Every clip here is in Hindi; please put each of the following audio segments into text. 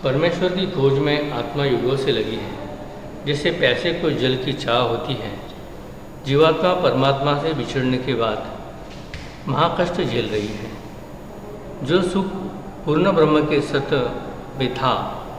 परमेश्वर की खोज में आत्मा युगों से लगी है। जैसे प्यासे को जल की चाह होती है, जीवात्मा परमात्मा से बिछड़ने के बाद महाकष्ट झेल रही है। जो सुख पूर्ण ब्रह्म के सत्य में था,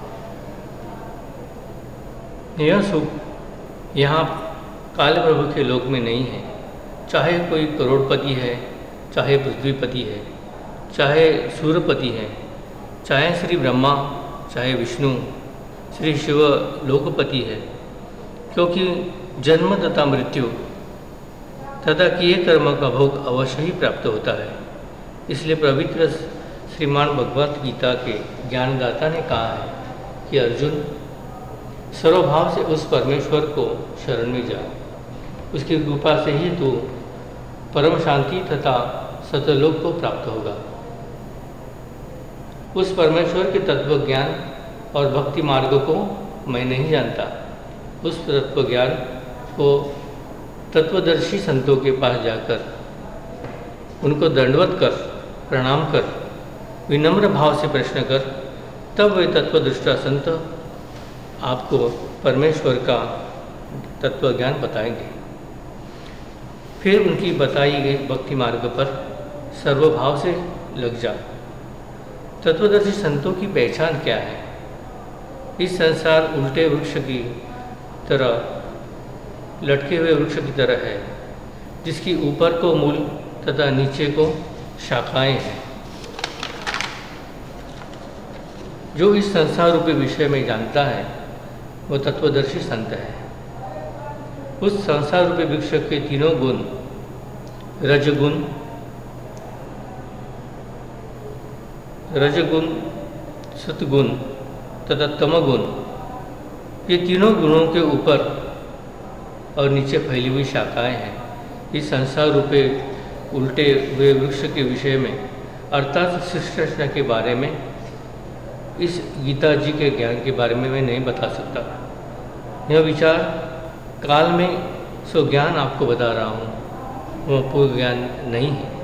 यह सुख यहाँ काल प्रभु के लोक में नहीं है। चाहे कोई करोड़पति है, चाहे पृथ्वीपति है, चाहे सूर्यपति है, चाहे श्री ब्रह्मा, चाहे विष्णु, श्री शिव लोकपति है, क्योंकि जन्म तथा मृत्यु तथा किए कर्म का भोग अवश्य ही प्राप्त होता है। इसलिए पवित्र श्रीमान भगवत गीता के ज्ञानदाता ने कहा है कि अर्जुन, सर्वभाव से उस परमेश्वर को शरण में जा। उसकी कृपा से ही तू परम शांति तथा सतलोक को प्राप्त होगा। उस परमेश्वर के तत्व ज्ञान और भक्ति मार्ग को मैं नहीं जानता। उस तत्व ज्ञान को तत्वदर्शी संतों के पास जाकर उनको दंडवत कर, प्रणाम कर, विनम्र भाव से प्रश्न कर, तब वे तत्वदृष्टा संत आपको परमेश्वर का तत्व ज्ञान बताएंगे। फिर उनकी बताई गई भक्ति मार्ग पर सर्वभाव से लग जा। तत्वदर्शी संतों की पहचान क्या है? इस संसार उल्टे वृक्ष की तरह, लटके हुए वृक्ष की तरह है, जिसकी ऊपर को मूल तथा नीचे को शाखाएं हैं। जो इस संसार रूपी विषय में जानता है, वो तत्वदर्शी संत है। उस संसार रूपी वृक्ष के तीनों गुण, रजगुण, सतगुण तथा तमगुण, ये तीनों गुणों के ऊपर और नीचे फैली हुई शाखाएं हैं। इस संसार रूपे उल्टे हुए वृक्ष के विषय में, अर्थात सृष्टि रचना के बारे में, इस गीता जी के ज्ञान के बारे में मैं नहीं बता सकता। यह विचार काल में सो ज्ञान आपको बता रहा हूँ, वह पूर्ण ज्ञान नहीं है।